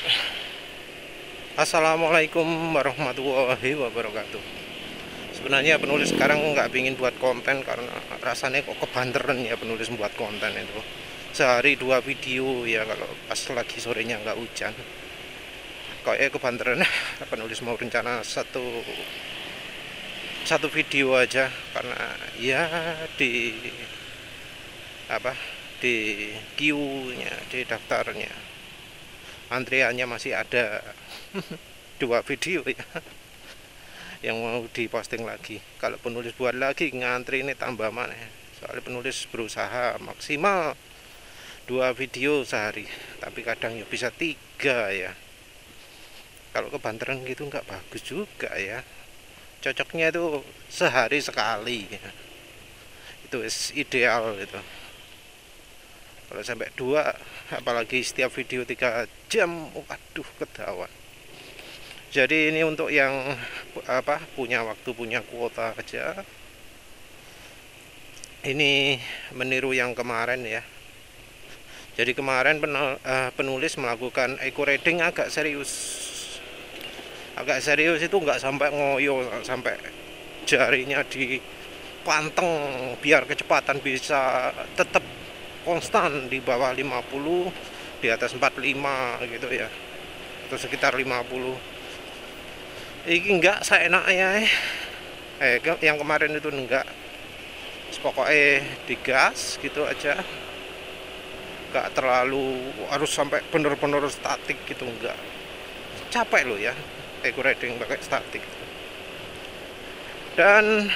Assalamualaikum warahmatullahi wabarakatuh. Sebenarnya penulis sekarang nggak pingin buat konten karena rasanya kok kebanteran ya penulis buat konten itu. Sehari 2 video ya kalau pas lagi sorenya nggak hujan. Kayaknya kebanteran penulis mau rencana satu video aja karena ya di apa di queue-nya, di daftarnya antriannya masih ada 2 video ya yang mau diposting lagi. Kalau penulis buat lagi ngantri ini tambah mana, soalnya penulis berusaha maksimal 2 video sehari, tapi kadang ya bisa 3 ya. Kalau kebanteran gitu nggak bagus juga ya, cocoknya itu sehari sekali ya. Itu ideal itu. Kalau sampai 2, apalagi setiap video 3 jam, waduh kedawan. Jadi ini untuk yang punya waktu, punya kuota aja. Ini meniru yang kemarin ya. Jadi kemarin penulis melakukan eco reading agak serius. Agak serius itu nggak sampai ngoyo, sampai jarinya dipanteng biar kecepatan bisa tetap konstan di bawah 50, di atas 45 gitu ya, atau sekitar 50. Ini enggak seenaknya yang kemarin itu enggak, pokoknya digas gitu aja, enggak terlalu harus sampai bener-bener statik gitu, enggak. Capek loh ya eco riding pakai statik. Dan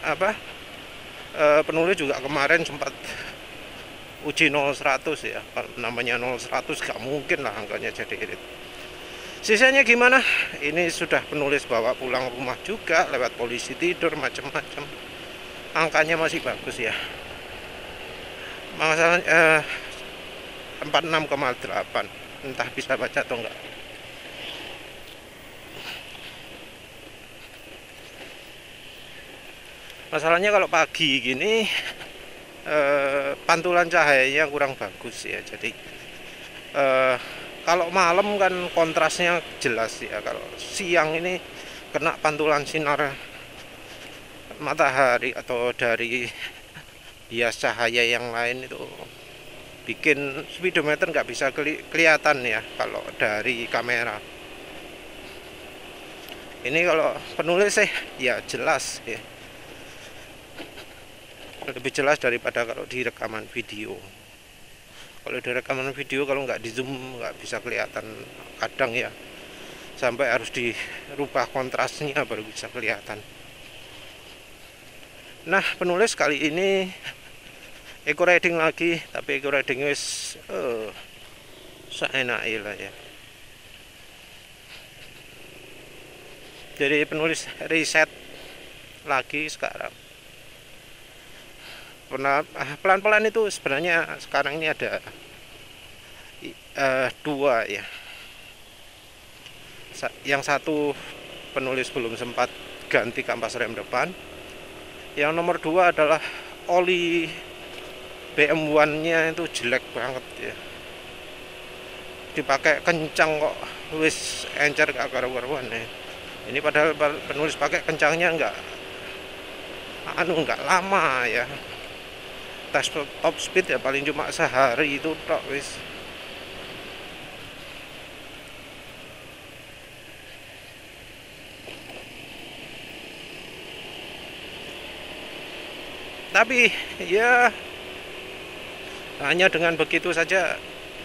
penulis juga kemarin sempat uji 0-100 ya. Kalau namanya 0-100 gak mungkin lah angkanya jadi irit. Sisanya gimana? Ini sudah penulis bawa pulang rumah juga, lewat polisi tidur macam-macam. Angkanya masih bagus ya. Masalahnya 46,8. Entah bisa baca atau enggak. Masalahnya kalau pagi gini pantulan cahayanya kurang bagus ya. Jadi kalau malam kan kontrasnya jelas ya. Kalau siang ini kena pantulan sinar matahari atau dari bias cahaya yang lain itu bikin speedometer nggak bisa kelihatan ya kalau dari kamera. Ini kalau penulis ya jelas ya, lebih jelas daripada kalau di rekaman video. Kalau di rekaman video kalau nggak di zoom nggak bisa kelihatan, kadang ya sampai harus dirubah kontrasnya baru bisa kelihatan. Nah penulis kali ini eco riding lagi, tapi eco riding wis seenaknya lah ya. Jadi penulis riset lagi sekarang. Pelan-pelan itu sebenarnya sekarang ini ada 2 ya. Yang satu penulis belum sempat ganti kampas rem depan. Yang nomor 2 adalah oli BM1 nya itu jelek banget ya. Dipakai kencang kok wis encer gak karu-karuan ya. Ini padahal penulis pakai kencangnya enggak lama ya. Tes top speed ya paling cuma sehari itu tok wis. Tapi ya hanya dengan begitu saja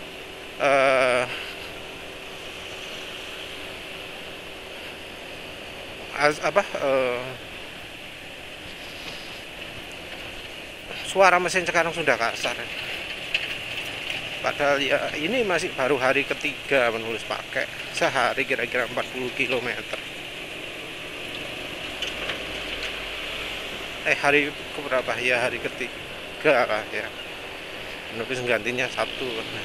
suara mesin sekarang sudah kasar. Padahal ya ini masih baru hari ketiga menulis pakai, sehari kira-kira 40 km. Hari keberapa ya, hari ketiga lah ya. Menulis gantinya Sabtu.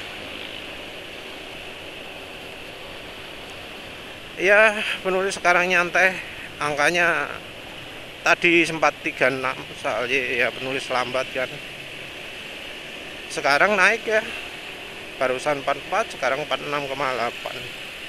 Ya penulis sekarang nyantai, angkanya tadi sempat 36 soalnya ya penulis lambat kan. Sekarang naik ya, barusan 44, sekarang 46,8.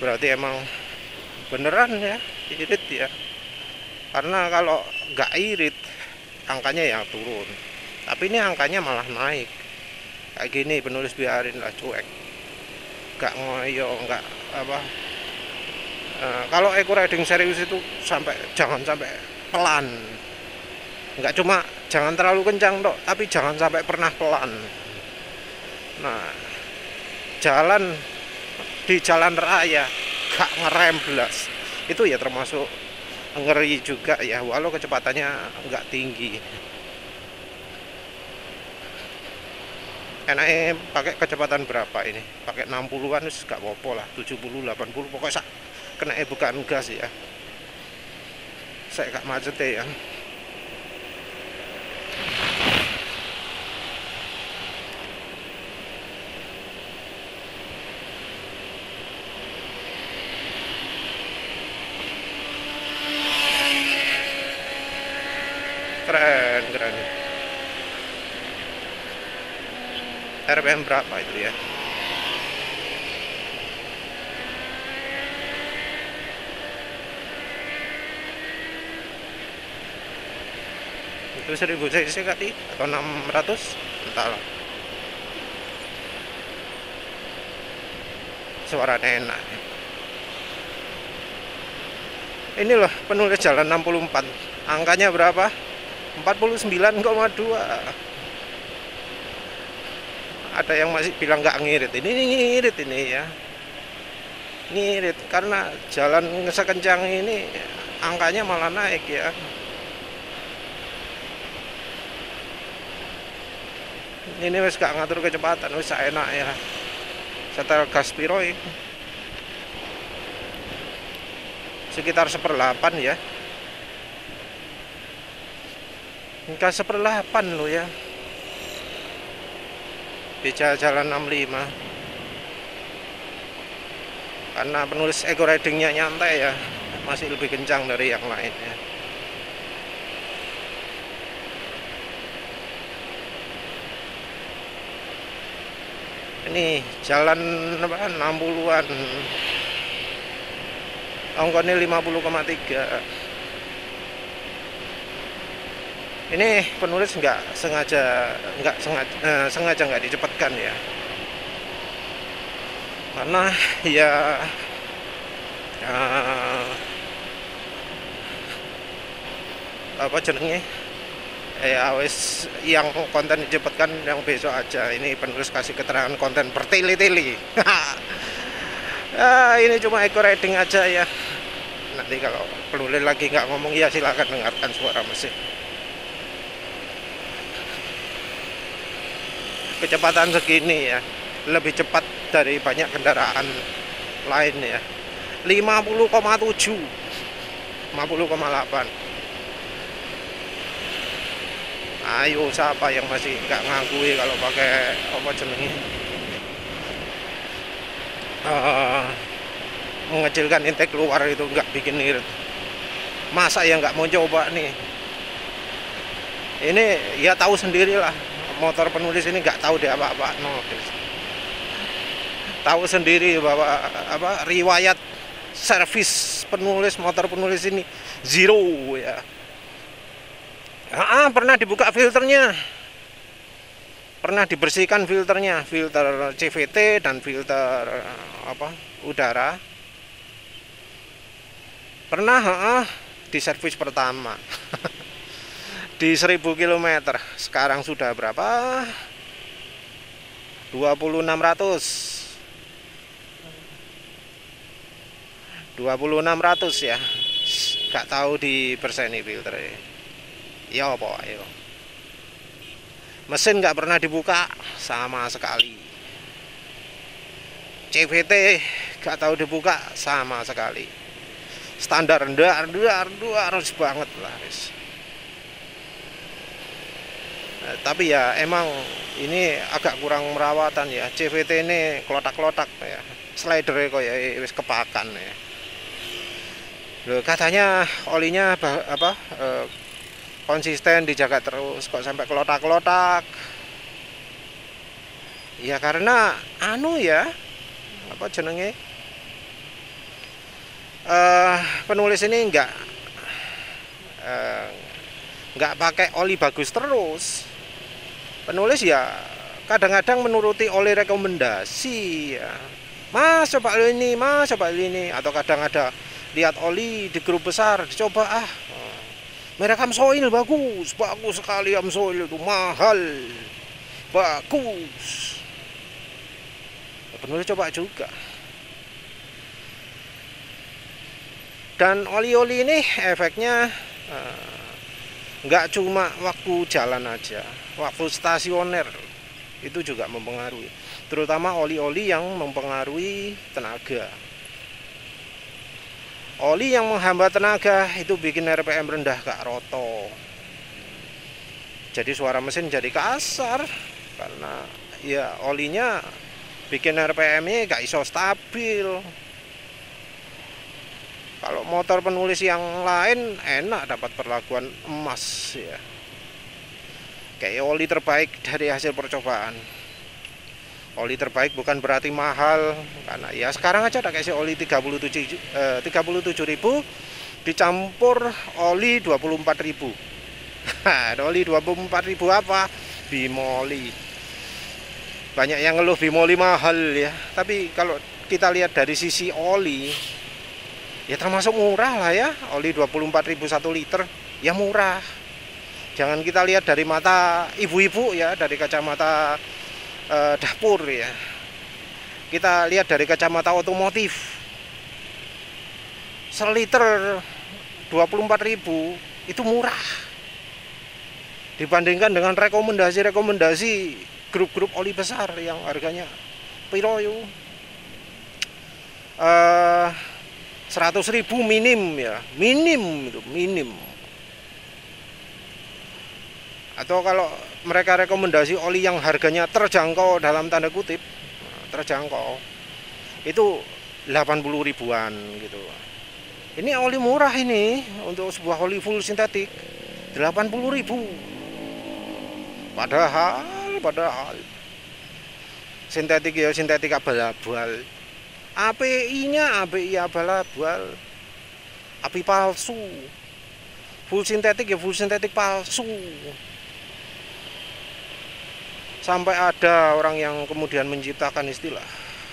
berarti emang beneran ya irit ya, karena kalau nggak irit angkanya yang turun, tapi ini angkanya malah naik kayak gini. Penulis biarin lah cuek, nggak ngoyo, nggak apa. Kalau eco riding serius itu jangan sampai pelan, nggak cuma jangan terlalu kencang dok, tapi jangan sampai pernah pelan. Nah, di jalan raya gak ngerem belas itu ya termasuk ngeri juga ya, walau kecepatannya nggak tinggi. Enaknya pakai kecepatan berapa ini, pakai 60-an wis gak apa-apa lah, 70 80 pokoknya kena bukan gas ya, saya gak macet ya. Keren RPM berapa itu ya? Itu 1000 cc kali atau 600 entahlah. Suaranya enak. Ini loh penulis jalan 64, angkanya berapa? 49,2. Ada yang masih bilang nggak ngirit, ini ngirit ini ya, ngirit karena jalan sekencang ini angkanya malah naik ya. Ini wes gak ngatur kecepatan, wes enak ya, setel gas piro ini sekitar 1/8 ya, gas 1/8 lo ya, bisa jalan 65 karena penulis eco ridingnya nyantai ya, masih lebih kencang dari yang lainnya. Ini jalan 60-an, ongkosnya 50,3. Ini penulis nggak sengaja nggak dicepatkan ya, karena ya apa jenengnya wes yang konten dicepatkan yang besok aja. Ini penulis kasih keterangan konten bertele-tele. Ini cuma eco riding aja ya, nanti kalau penulis lagi nggak ngomong ya silakan dengarkan suara mesin. Kecepatan segini ya, lebih cepat dari banyak kendaraan lain ya, 50,7 50,8. Ayo siapa yang masih nggak ngakui kalau pakai apa jenenge mengecilkan intake keluar itu nggak bikin irit. Masa yang nggak mau coba nih? Ini ya tahu sendirilah, motor penulis ini nggak tahu dia apa-apa, no. Tahu sendiri bahwa apa riwayat servis penulis motor penulis ini zero ya. Pernah dibuka filternya, pernah dibersihkan filternya, filter CVT dan filter apa udara. Pernah di servis pertama di 1000 km. Sekarang sudah berapa? 2600 ya. Gak tahu diberseni filternya. Ya apa ayo. Mesin nggak pernah dibuka sama sekali. CVT nggak tahu dibuka sama sekali. Standar harus banget lah guys. Tapi ya emang ini agak kurang merawatan ya. CVT ini kelotak-kelotak ya. Slidernya kok ya wis kepakan ya. Loh, katanya olinya konsisten dijaga terus, kok sampai kelotak-kelotak ya, karena ya apa jenenge Penulis ini eh, nggak pakai oli bagus terus. Penulis ya kadang-kadang menuruti oli rekomendasi ya. Mas coba ini, mas coba ini, atau kadang ada lihat oli di grup besar, dicoba merek Amsoil bagus, bagus sekali Amsoil itu, mahal, bagus. Penulis coba juga. Dan oli-oli ini efeknya nggak cuma waktu jalan aja, waktu stasioner itu juga mempengaruhi, terutama oli-oli yang mempengaruhi tenaga. Oli yang menghambat tenaga itu bikin RPM rendah, Kak Roto. Jadi suara mesin jadi kasar karena ya olinya bikin RPM-nya gak iso stabil. Kalau motor penulis yang lain enak dapat perlakuan emas ya. Kayak oli terbaik dari hasil percobaan. Oli terbaik bukan berarti mahal, karena ya sekarang aja ada kasih oli 37.000 dicampur oli 24.000. Oli 24.000 apa? Bimoli. Banyak yang ngeluh Bimoli mahal ya, tapi kalau kita lihat dari sisi oli ya termasuk murah lah ya. Oli 24.000 1 liter ya murah. Jangan kita lihat dari mata ibu-ibu ya, dari kacamata dapur ya. Kita lihat dari kacamata otomotif. Seliter 24.000 itu murah dibandingkan dengan rekomendasi grup-grup oli besar yang harganya piro yo 100.000 minim ya, minim. Atau kalau mereka rekomendasi oli yang harganya terjangkau dalam tanda kutip, terjangkau itu 80 ribuan gitu. Ini oli murah ini untuk sebuah oli full sintetik 80.000. Padahal sintetik ya sintetik abal-abal. API-nya API abal-abal. API palsu. Full sintetik ya full sintetik palsu. Sampai ada orang yang kemudian menciptakan istilah.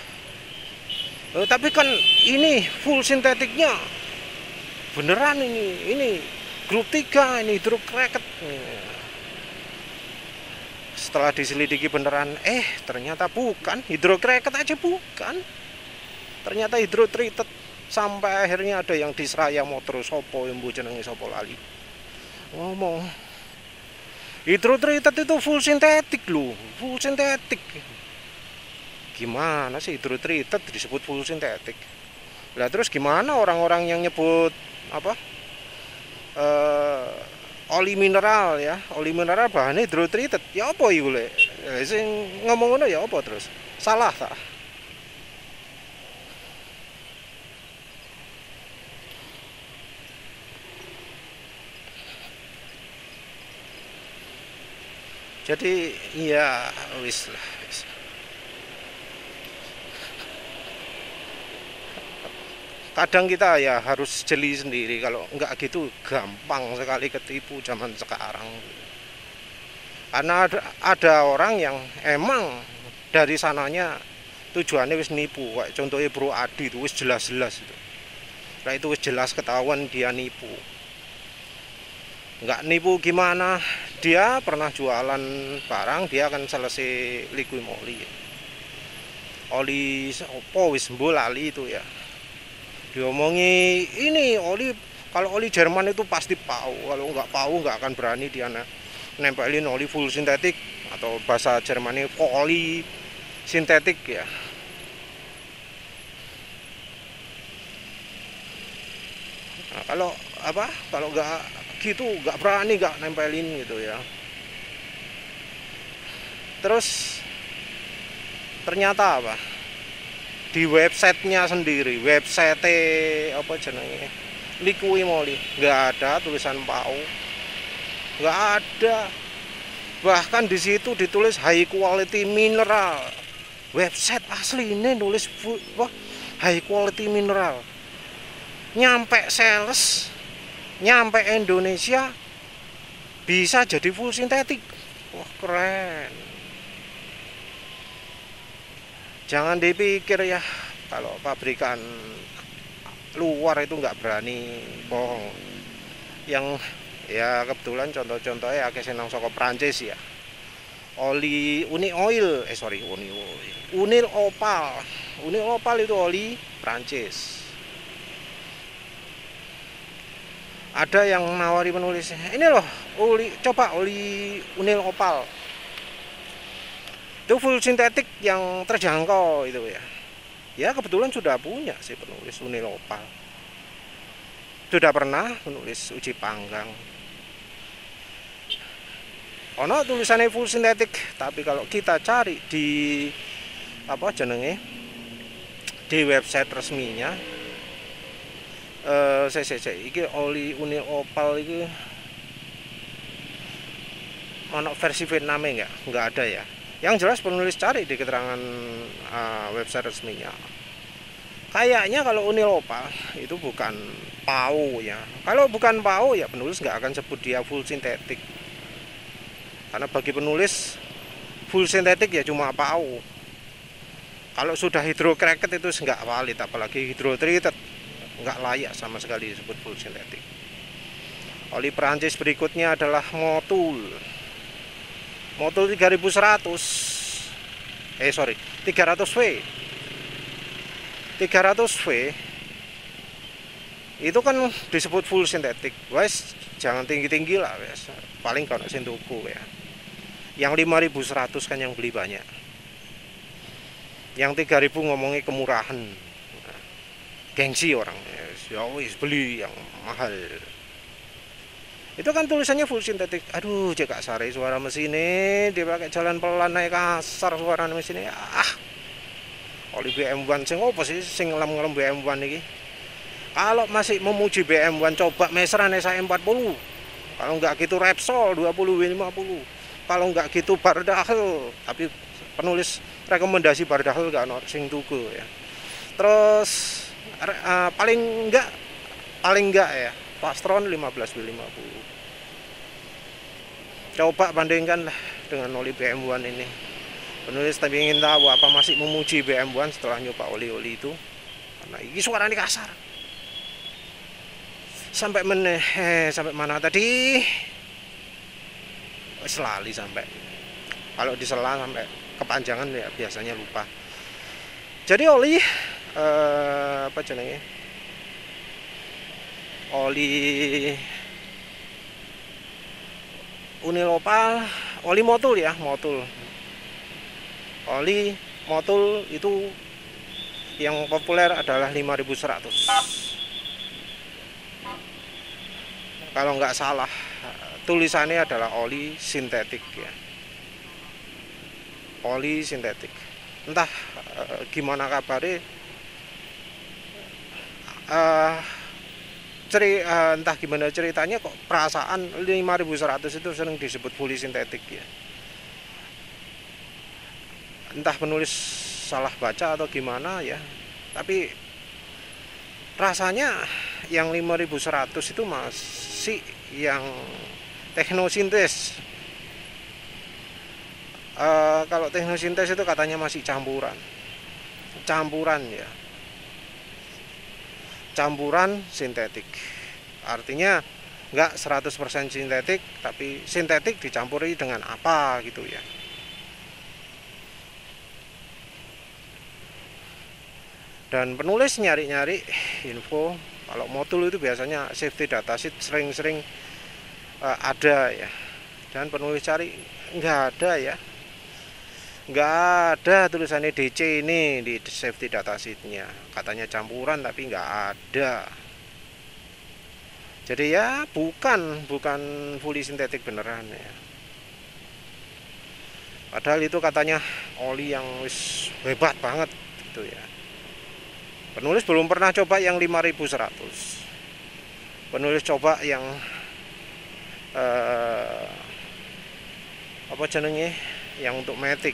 Tapi kan ini full sintetiknya beneran ini grup 3 ini hidrocracked. Setelah diselidiki beneran, ternyata bukan hidrocracked aja bukan. Ternyata hidrotreated. Sampai akhirnya ada yang diseraya motor sopo yang jenenge sopo lali. Ngomong hidrotreated itu full sintetik loh, full sintetik. Gimana sih hidrotreated disebut full sintetik? Lah terus gimana orang-orang yang nyebut apa? Oli mineral ya, oli mineral bahannya hidrotreated. Ya apa iku lek? Sing ngomong ngono ya apa terus? Salah tak? Jadi ya wis lah. Kadang kita ya harus jeli sendiri, kalau enggak gitu gampang sekali ketipu zaman sekarang. Karena ada orang yang emang dari sananya tujuannya wis nipu, kayak contohnya Bro Adi itu wis jelas-jelas itu. Nah itu wis jelas ketahuan dia nipu. Nggak nipu gimana, dia pernah jualan barang, dia akan selesai liquid oli opo wis lali itu ya, diomongi ini oli, kalau oli Jerman itu pasti pau, kalau nggak pau nggak akan berani dia nempelin oli full sintetik atau bahasa Jermannya oli sintetik ya. Nah, kalau nggak gitu nggak berani nggak nempelin gitu ya. Terus ternyata apa, di websitenya sendiri, website apa jenenge Liqui Moly, nggak ada tulisan pau, nggak ada. Bahkan di situ ditulis high quality mineral. Website asli ini nulis high quality mineral. nyampe sales, nyampe Indonesia bisa jadi full sintetik. Wah, keren. Jangan dipikir ya kalau pabrikan luar itu nggak berani bohong. Yang ya kebetulan contoh-contohnya akeh senang saka Prancis ya. Unil Opal. Unil Opal itu oli Prancis. Ada yang nawari penulis, ini loh coba oli Unil Opal. Itu full sintetik yang terjangkau itu ya. Ya kebetulan sudah punya sih penulis Unil Opal. Sudah pernah menulis uji panggang. Ono tulisannya full sintetik, tapi kalau kita cari di apa jenenge di website resminya, iki oli Unil Opal itu ono versi Vietnamnya nggak ada ya. Yang jelas penulis cari di keterangan website resminya. Kayaknya kalau Unil Opal itu bukan PAU ya. Kalau bukan PAU ya penulis nggak akan sebut dia full sintetik. Karena bagi penulis full sintetik ya cuma PAU. Kalau sudah hydrocracked itu nggak valid, apalagi hydrotreated nggak layak sama sekali disebut full sintetik. Oli Prancis berikutnya adalah Motul. Motul 300W. 300W itu kan disebut full sintetik. Wes jangan tinggi-tinggi lah wes. Paling kalau sing tuku ya. Yang 5.100 kan yang beli banyak. Yang 3.000 ngomongnya kemurahan. Gengsi orang. Ya wis beli yang mahal. Itu kan tulisannya full sintetik. Aduh, cek sare suara mesinnya, dia pakai jalan pelan naik kasar suara mesinnya. Oli BM1 sing opo sih sing ngelem-ngelem BM1 iki? Kalau masih memuji BM1 coba Mesran SA40. Kalau enggak gitu Repsol 20W50. Kalau enggak gitu Bardahel, tapi penulis rekomendasi Bardahel enggak ono sing tuku ya. Terus paling enggak ya Pastron 15W50. Coba bandingkan lah dengan oli BM1 ini. Penulis tapi ingin tahu apa masih memuji BM1 setelah nyoba oli-oli itu. Karena ini suaranya kasar. Sampai mana tadi? Selali sampai. Kalau disela sampai kepanjangan ya biasanya lupa. Jadi oli apa jenenge? Oli Unil Opal, oli Motul ya, Motul. Oli Motul itu yang populer adalah 5.100. Kalau nggak salah tulisannya adalah oli sintetik ya. Oli sintetik. Entah gimana kabarnya. Entah gimana ceritanya kok perasaan 5.100 itu sering disebut full sintetik ya. Entah penulis salah baca atau gimana ya. Tapi rasanya yang 5.100 itu masih yang teknosintes. Kalau teknosintes itu katanya masih campuran ya. Campuran sintetik, artinya nggak 100% sintetik, tapi sintetik dicampuri dengan apa gitu ya. Dan penulis nyari-nyari info kalau Motul itu biasanya safety datasheet sering-sering ada ya, dan penulis cari nggak ada ya, nggak ada tulisannya DC ini di safety datasheetnya, katanya campuran tapi nggak ada. Jadi ya bukan fully sintetik beneran ya. Padahal itu katanya oli yang wis hebat banget gitu ya. Penulis belum pernah coba yang 5.100. Penulis coba yang apa jenenge, yang untuk Matic,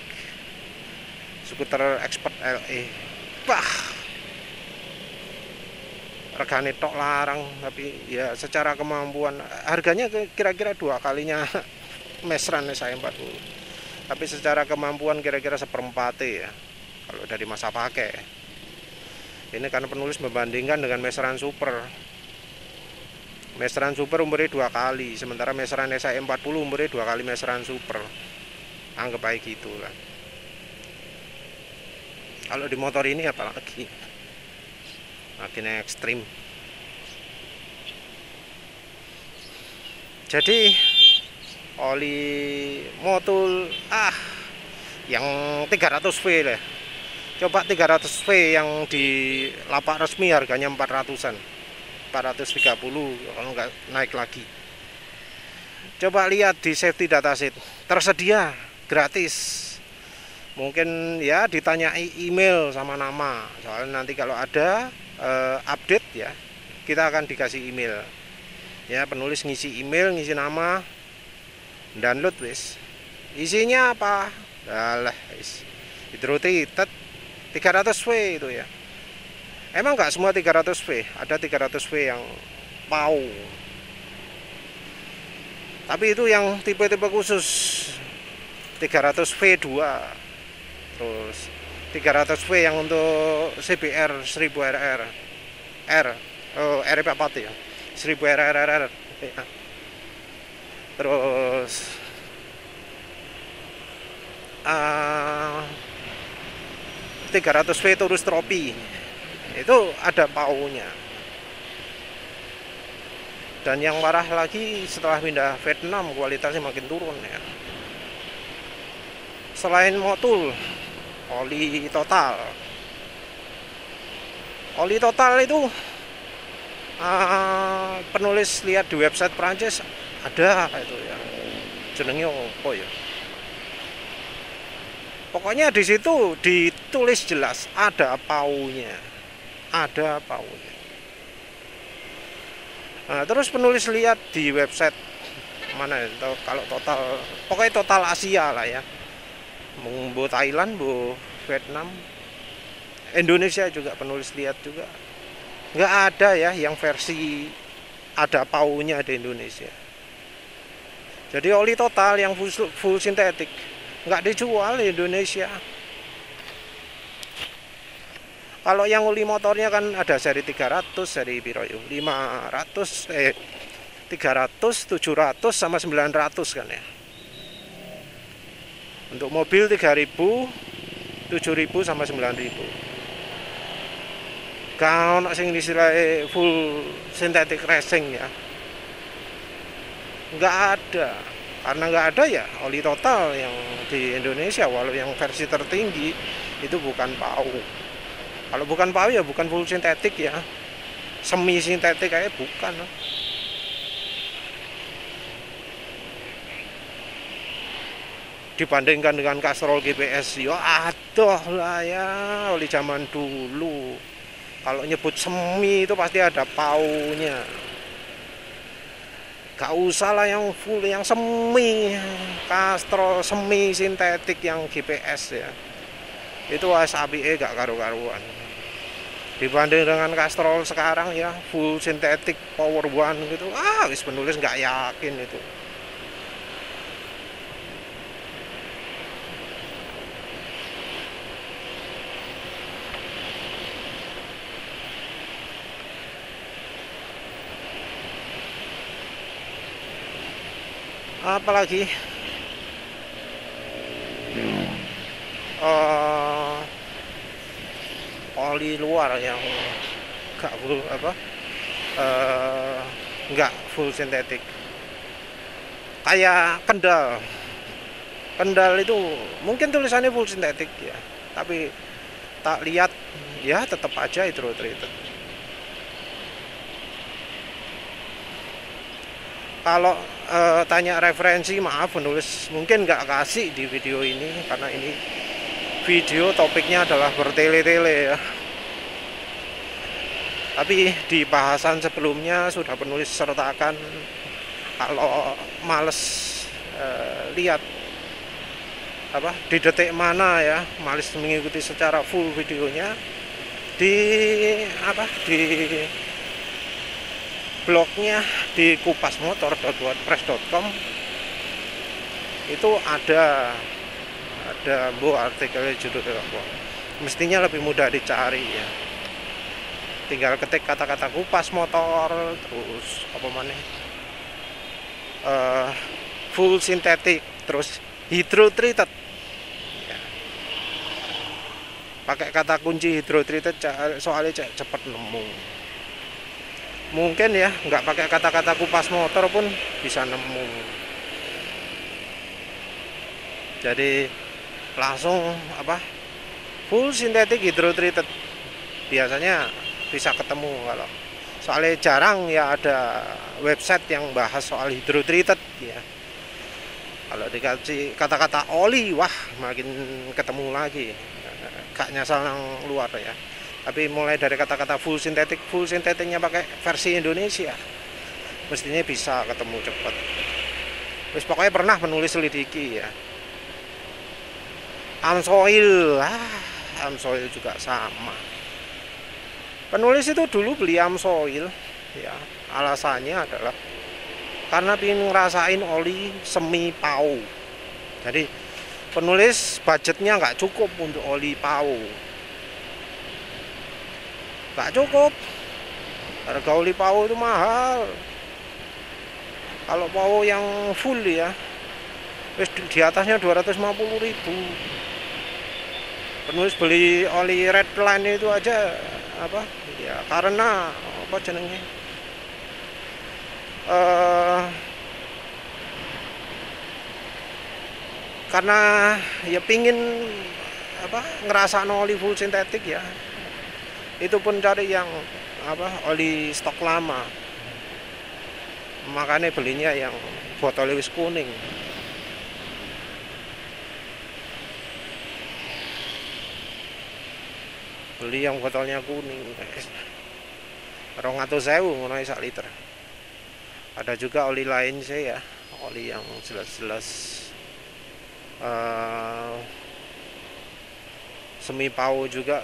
skuter Expert LE. regane tok larang, tapi ya secara kemampuan harganya kira-kira 2 kalinya Mesran saya 40, tapi secara kemampuan kira-kira seperempatnya ya kalau dari masa pakai. Ini karena penulis membandingkan dengan Mesran Super. Mesran Super umurnya 2 kali, sementara Mesran SI 40 umurnya 2 kali Mesran Super. Anggap baik gitulah. Kalau di motor ini apalagi makin ekstrim. Jadi oli motul yang 300V lah. Coba 300V yang di lapak resmi harganya 400-an. 430 kalau nggak naik lagi. Coba lihat di safety datasheet, tersedia gratis. Mungkin ya ditanyai email sama nama. Soalnya nanti kalau ada update ya, kita akan dikasih email. Ya, penulis ngisi email, ngisi nama, download wis. Isinya apa? Alah, hidrotreated 300V itu ya. Emang nggak semua 300V, ada 300V yang PAU. Tapi itu yang tipe-tipe khusus 300V2. Terus 300V yang untuk CBR 1000RR RP4 ya, 1000RR ya. Terus 300V Turus Tropi itu ada PAU-nya. Dan yang parah lagi setelah pindah Vietnam kualitasnya makin turun ya. Selain motul, oli total itu penulis lihat di website Prancis ada itu ya, jenengnya apa ya, pokoknya di situ ditulis jelas ada PAU-nya. Nah, terus penulis lihat di website mana itu, kalau total, pokoknya total Asia lah ya, bu Thailand, bu Vietnam, Indonesia juga penulis lihat juga nggak ada ya yang versi ada PAU-nya di Indonesia. Jadi oli total yang full sintetik nggak dijual di Indonesia. Kalau yang oli motornya kan ada seri 300, seri piro yo? 500, 300, 700 sama 900 kan ya. Untuk mobil 3000, 7000 sama 9000. Kalau sing istilahnya full synthetic racing ya, nggak ada. Karena nggak ada ya oli total yang di Indonesia, walau yang versi tertinggi itu bukan PAU. Kalau bukan PAU ya bukan full sintetik ya, semi sintetik kayak bukan. Dibandingkan dengan Castrol GPS ya aduh lah ya, oli zaman dulu. Kalau nyebut semi itu pasti ada PAU-nya. Gak usah lah yang full, yang semi, Castrol semi sintetik yang GPS ya. Itu APE gak karu-karuan. Dibanding dengan Castrol sekarang ya full sintetik power one gitu, wis penulis nggak yakin itu. Apalagi oli luar yang nggak full nggak full sintetik, kayak Kendal itu mungkin tulisannya full sintetik ya, tapi tak lihat ya tetap aja hidrotreated. Kalau tanya referensi, maaf penulis mungkin nggak kasih di video ini karena ini video topiknya adalah bertele-tele ya. Tapi di bahasan sebelumnya sudah penulis sertakan, kalau males lihat di detik mana ya, males mengikuti secara full videonya, di blognya di kupasmotor.wordpress.com itu ada artikelnya judulnya apa, mestinya lebih mudah dicari ya, tinggal ketik kata-kata kupas motor terus apa mana full synthetic terus hydro treated ya. Pakai kata kunci hydro treated soalnya cepet nemu, mungkin ya nggak pakai kata-kata kupas motor pun bisa nemu. Jadi langsung apa full synthetic hydro treated biasanya bisa ketemu. Kalau soalnya jarang ya ada website yang bahas soal hydro treated ya. Kalau dikasih kata-kata oli, wah makin ketemu lagi, gak nyasar yang luar ya. Tapi mulai dari kata-kata full syntheticnya pakai versi Indonesia mestinya bisa ketemu cepat. Terus pokoknya pernah menulis selidiki ya. Amsoil juga sama. Penulis itu dulu beli Amsoil ya, alasannya adalah karena ingin ngerasain oli semi PAU. Jadi penulis budgetnya nggak cukup untuk oli PAU, nggak cukup, harga oli PAU itu mahal. Kalau PAU yang full ya di atasnya 250.000. Penulis beli oli Redline itu aja apa ya, karena apa jenengnya karena ya pingin apa ngerasa oli full sintetik ya, itu pun cari yang apa oli stok lama, makanya belinya yang botol wis kuning. Beli yang botolnya kuning 200.000 ngono sak liter. Ada juga oli lain sih ya, oli yang jelas-jelas semi PAU juga,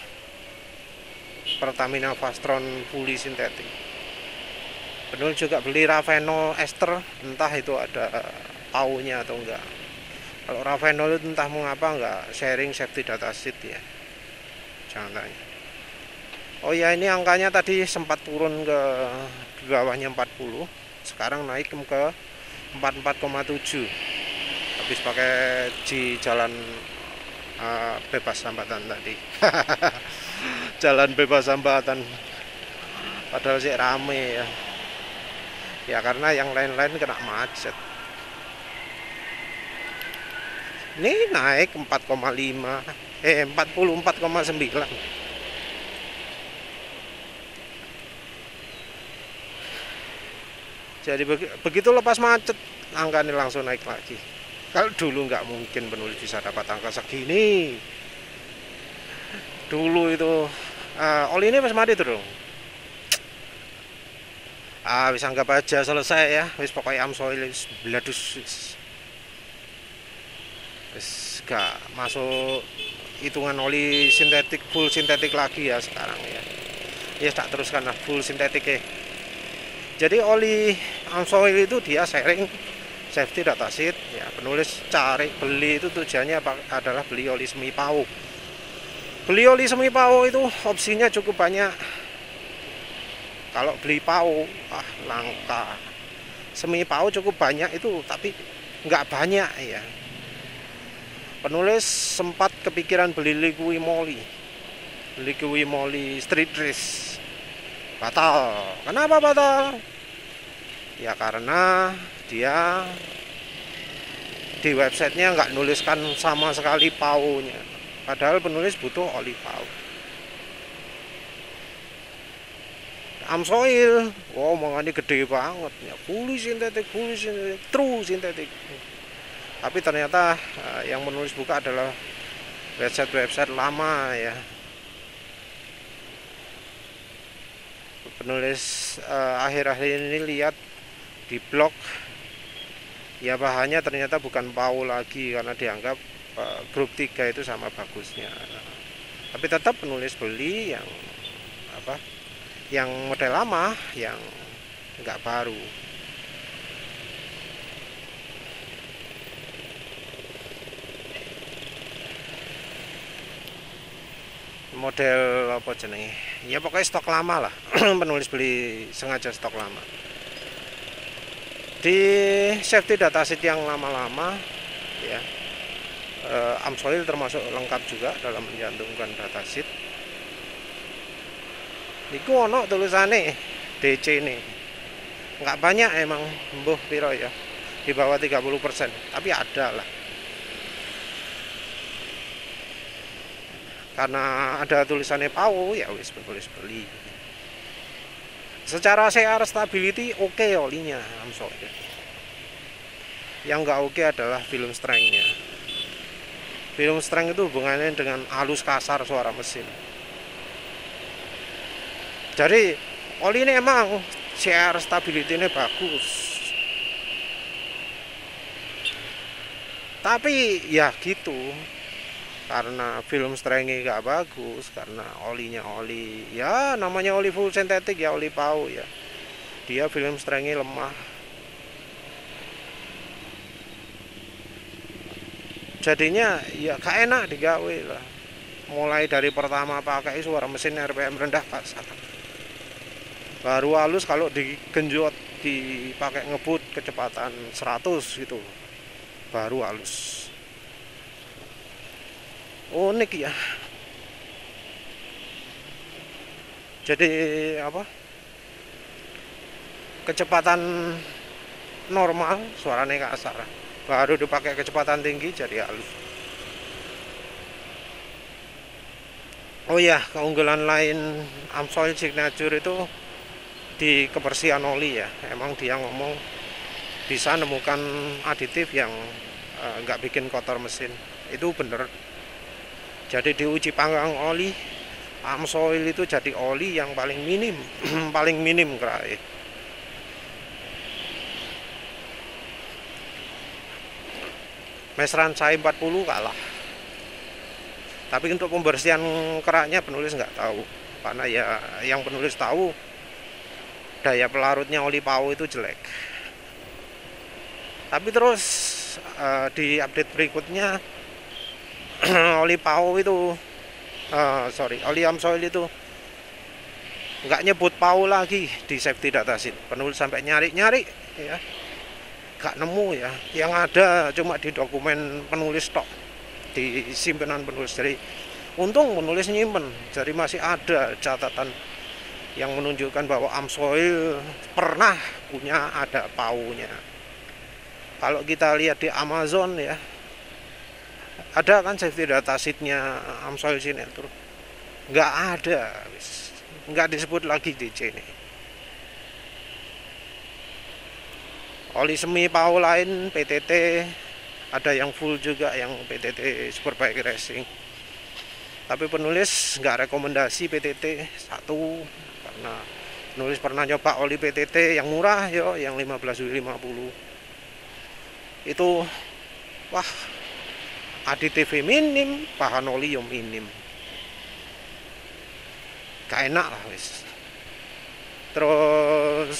Pertamina Fastron fully sintetik. Penulis juga beli Ravenol ester, entah itu ada PAU-nya atau enggak. Kalau Ravenol itu entah mengapa enggak sharing safety data sheet ya, jangan tanya. Oh ya, ini angkanya tadi sempat turun ke bawahnya 40, sekarang naik ke 44,7 habis pakai di jalan bebas hambatan tadi. Jalan bebas hambatan padahal sih rame ya, ya karena yang lain-lain kena macet. Ini naik 4,5 44,9. Jadi begitu lepas macet angkanya langsung naik lagi. Kalau dulu nggak mungkin penulis bisa dapat angka segini. Dulu itu oli ini pas mati tuh. Bisa anggap aja selesai ya. Wis pokoknya Amsoil bladus. Wis gak masuk hitungan oli sintetik full sintetik lagi ya sekarang ya. Ya tak teruskan lah full sintetik ya. Jadi oli Amsoil itu dia sharing safety data sheet ya, penulis cari beli itu tujuannya adalah beli oli semi PAU. Beli oli semi PAU itu opsinya cukup banyak. Kalau beli PAU langka. Semi PAU cukup banyak itu, tapi nggak banyak ya. Penulis sempat kepikiran beli Liqui Moly street race. Batal. Kenapa batal? Ya karena dia di websitenya nggak nuliskan sama sekali PAU-nya. Padahal penulis butuh oli PAU. Amsoil, wow omongannya gede banget ya, fully sintetik, true sintetik. Tapi ternyata yang menulis buka adalah website lama ya. Penulis akhir-akhir ini lihat di blog ya bahannya ternyata bukan PAU lagi, karena dianggap grup 3 itu sama bagusnya. Tapi tetap penulis beli yang apa, yang model lama, yang nggak baru. Model apa jenenge, ya pokoknya stok lama lah. Penulis beli sengaja stok lama di safety dataset yang lama-lama ya. AMSOIL termasuk lengkap juga dalam mencantumkan dataset. Niku ono tulisannya DC nih, nggak banyak emang, mbuh piro ya, di bawah 30%, tapi ada lah. Karena ada tulisannya PAU ya wis penulis beli. Secara CR stability oke olinya AMSOIL. Yang nggak oke adalah film strength-nya. Film strength itu hubungannya dengan halus kasar suara mesin. Jadi oli ini emang CR stability ini bagus, tapi ya gitu, karena film strength gak bagus, karena olinya oli ya namanya oli full sintetik ya, oli PAU ya, dia film strength lemah. Jadinya ya gak enak digawe lah. Mulai dari pertama pakai suara mesin RPM rendah kasar, baru halus kalau digenjot dipakai ngebut kecepatan 100 gitu baru halus. Unik ya. Jadi apa, kecepatan normal suaranya kasar, baru dipakai kecepatan tinggi jadi halus. Oh ya, keunggulan lain AMSOIL Signature itu di kebersihan oli ya. Emang dia ngomong bisa nemukan aditif yang nggak bikin kotor mesin, itu bener. Jadi di uji panggang oli AMSOIL itu jadi oli yang paling minim paling minim kerai. Mesran Sai 40 kalah. Tapi untuk pembersihan keraknya penulis nggak tahu, karena ya yang penulis tahu daya pelarutnya oli PAU itu jelek. Tapi terus di update berikutnya oli PAU itu oli AMSOIL itu nggak nyebut PAU lagi di safety dataset. Penulis sampai nyari-nyari ya, nggak nemu ya. Yang ada cuma di dokumen penulis tok, di simpenan penulis. Jadi untung penulis nyimpen, jadi masih ada catatan yang menunjukkan bahwa AMSOIL pernah punya ada PAU-nya. Kalau kita lihat di Amazon ya, ada kan safety datasheet-nya AMSOIL Signature, nggak ada, nggak disebut lagi DC ini. Oli semi PAU lain PTT ada yang full juga, yang PTT Superbike Racing. Tapi penulis nggak rekomendasi PTT 1, karena penulis pernah nyoba oli PTT yang murah yo, yang 15W50. Itu wah, aditif minim, bahan oli yang minim, gak enak lah wis. Terus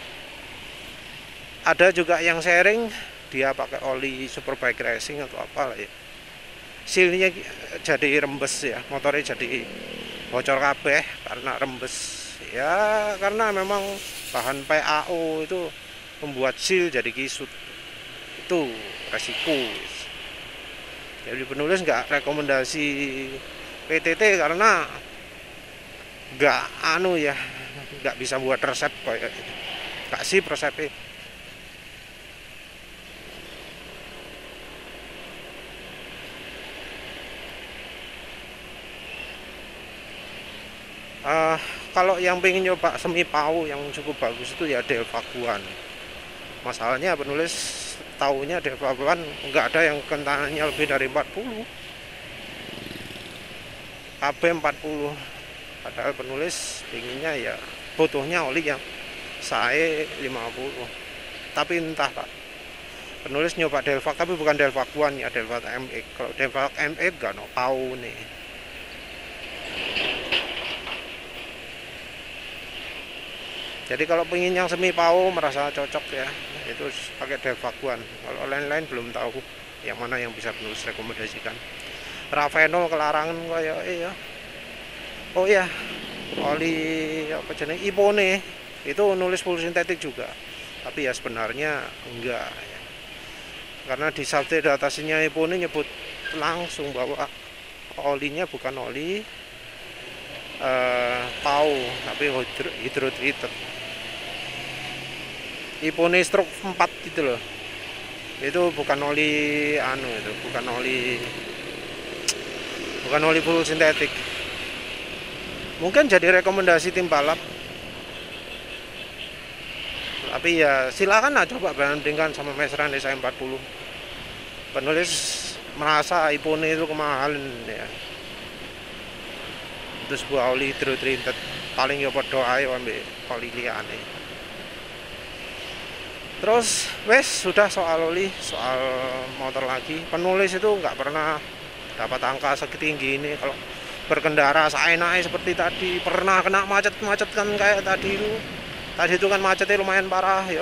ada juga yang sharing dia pakai oli Superbike Racing atau apa lah ya, sealnya jadi rembes ya, motornya jadi bocor kabeh karena rembes ya, karena memang bahan PAO itu membuat seal jadi kisut, itu resiko. Jadi penulis nggak rekomendasi PTT karena nggak ya, nggak bisa buat resep kayak gitu, nggak sih resepnya. Kalau yang pengen nyoba semi PAU yang cukup bagus itu ya Delvaguan. Masalahnya penulis tahunya Delvaguan nggak ada yang kentangannya lebih dari 40, KB 40. Padahal penulis pinginnya ya butuhnya oli yang SAE 50. Tapi entah Pak, penulis nyoba Delvag tapi bukan Delvaguan ya, Delvag MX. Kalau Delvag MX gak no PAU nih. Jadi kalau pengen yang semi pau merasa cocok ya, itu pakai Delvaguan. Kalau lain-lain belum tahu yang mana yang bisa penulis rekomendasikan. Raveno kelarangan kayak ya. Oh iya, oli apa jenis Ipone itu nulis full sintetik juga. Tapi ya sebenarnya enggak ya. Karena di safety datasinya Ipone nyebut langsung bahwa olinya bukan oli pau tapi hydrotreated. Ipone stroke 4 gitu loh. Itu bukan oli itu bukan oli full sintetik. Mungkin jadi rekomendasi tim balap. Tapi ya silakan lah coba bandingkan sama Mezran SI40. Penulis merasa Ipone itu kemahalan ya. Itu sebuah oli hydrotreated paling ya padha ae ambek oli liyane. Terus wes sudah soal oli, soal motor lagi. Penulis itu nggak pernah dapat angka setinggi ini kalau berkendara seenaknya seperti tadi. Pernah kena macet-macet kan kayak tadi itu. Tadi itu kan macetnya lumayan parah ya.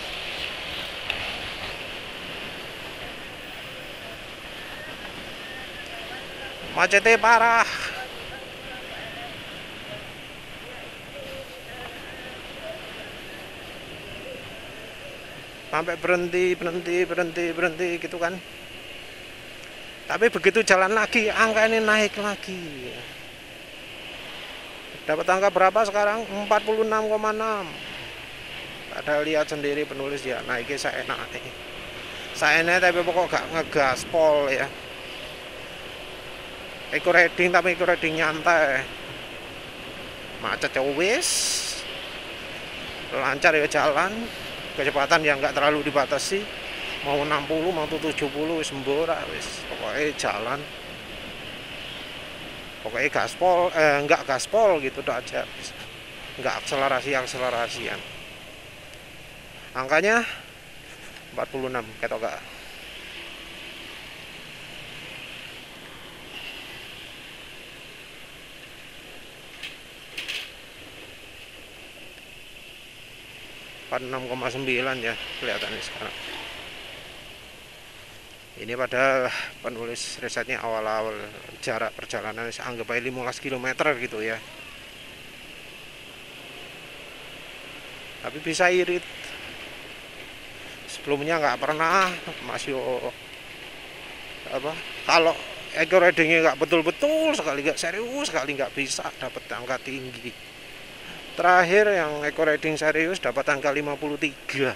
Macetnya parah. Sampai berhenti gitu kan. Tapi begitu jalan lagi angka ini naik lagi. Dapat angka berapa sekarang? 46,6. Ada lihat sendiri penulis ya naiknya saya tapi pokok gak ngegaspol ya. Eco riding tapi eco riding nyantai. Macet ya wis. Lancar ya jalan. Kecepatan yang nggak terlalu dibatasi, mau 60 mau 70 wis mbora wis pokoknya jalan, pokoknya gaspol nggak gaspol gitu udah aja, nggak akselerasian. Angkanya 46 ketok gak. Enam 6,9 ya kelihatannya sekarang. Ini padahal penulis risetnya awal-awal jarak perjalanan anggap aja 15 km gitu ya. Tapi bisa irit. Sebelumnya nggak pernah masih kalau eco ridingnya nggak betul-betul sekali, nggak serius sekali, nggak bisa dapat angka tinggi. Terakhir yang eco riding serius dapat angka 53.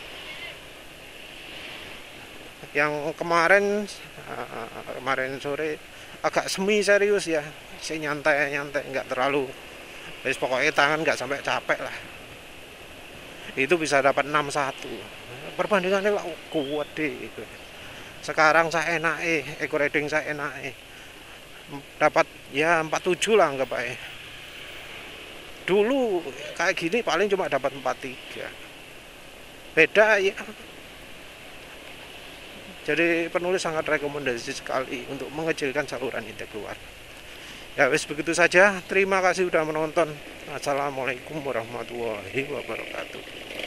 Yang kemarin sore agak semi serius ya, si nyantai nggak terlalu, wis pokoknya tangan nggak sampai capek lah. Itu bisa dapat 61. Perbandingannya lah kuat deh. Sekarang saya enak eco riding saya enak dapat ya 47 lah nggak baik. Dulu kayak gini paling cuma dapat 43. Beda ya. Jadi penulis sangat rekomendasi sekali untuk mengecilkan saluran intake keluar. Ya wis begitu saja. Terima kasih sudah menonton. Assalamualaikum warahmatullahi wabarakatuh.